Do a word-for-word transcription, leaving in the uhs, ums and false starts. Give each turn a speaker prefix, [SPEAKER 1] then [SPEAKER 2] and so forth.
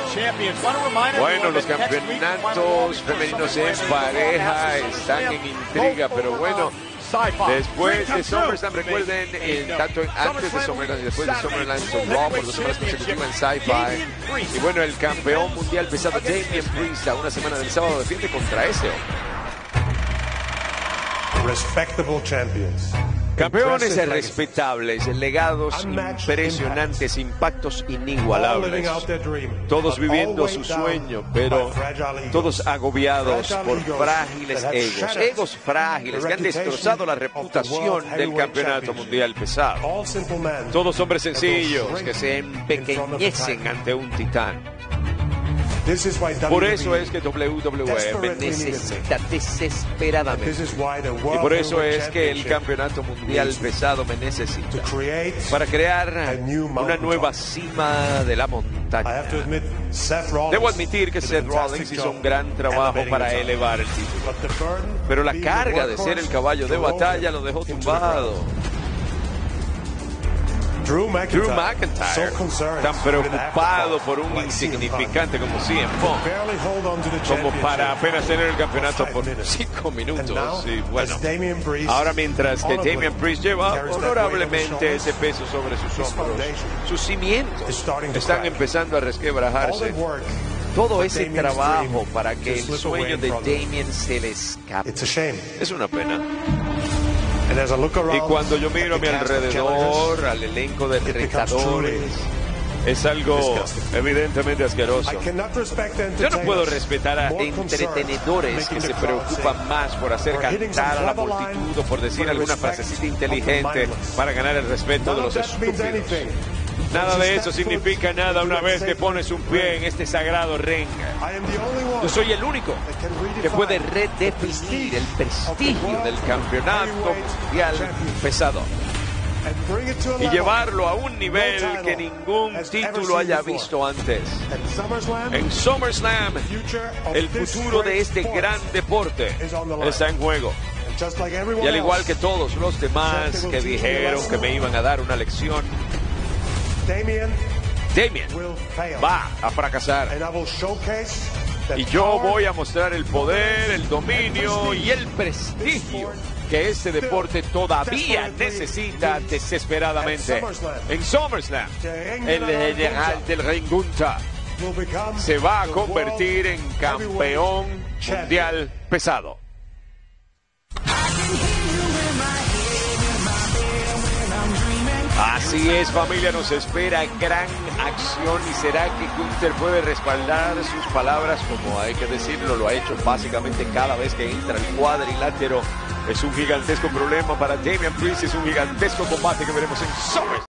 [SPEAKER 1] Bueno, los campeonatos femeninos en pareja están en intriga, pero bueno, después de SummerSlam, recuerden, en, tanto en, antes de SummerSlam y después de SummerSlam, son Raw por dos semanas consecutivas en Sci-Fi. Y bueno, el campeón mundial pesado Damian Priest a una semana del sábado defiende contra ese hombre.
[SPEAKER 2] Respectable champions.
[SPEAKER 1] Campeones respetables, legados impresionantes, impactos inigualables. Todos viviendo su sueño, pero todos agobiados por frágiles egos. Egos frágiles que han destrozado la reputación del campeonato mundial pesado. Todos hombres sencillos que se empequeñecen ante un titán. Por eso es que W W E me necesita desesperadamente. Y por eso es que el campeonato mundial pesado me necesita para crear una nueva cima de la montaña. Debo admitir que Seth Rollins hizo un gran trabajo para elevar el título, pero la carga de ser el caballo de batalla lo dejó tumbado.
[SPEAKER 2] Drew McIntyre,
[SPEAKER 1] Drew McIntyre tan preocupado por un insignificante como C M Punk, como para apenas tener el campeonato por cinco minutos. Y bueno, ahora mientras que Damian Priest lleva honorablemente ese peso sobre sus hombros, sus cimientos están empezando a resquebrajarse. Todo ese trabajo para que el sueño de Damian se le escape es una pena. Y cuando yo miro a mi alrededor, al elenco de retadores, es algo evidentemente asqueroso. Yo no puedo respetar a entretenedores que se preocupan más por hacer cantar a la multitud o por decir alguna frasecita inteligente para ganar el respeto de los estúpidos. Nada de eso significa nada una vez que pones un pie en este sagrado ring. Yo soy el único que puede redefinir el prestigio del campeonato mundial pesado y llevarlo a un nivel que ningún título haya visto antes. En SummerSlam, el futuro de este gran deporte está en juego. Y al igual que todos los demás que dijeron que me iban a dar una lección, Damian va a fracasar. Y yo voy a mostrar el poder, el dominio y el prestigio que este deporte todavía necesita desesperadamente. En SummerSlam, el general del Ring Gunther se va a convertir en campeón mundial pesado. Así es, familia, nos espera gran acción y será que Gunther puede respaldar sus palabras, como hay que decirlo, lo ha hecho básicamente cada vez que entra al cuadrilátero. Es un gigantesco problema para Damian Priest, es un gigantesco combate que veremos en SummerSlam.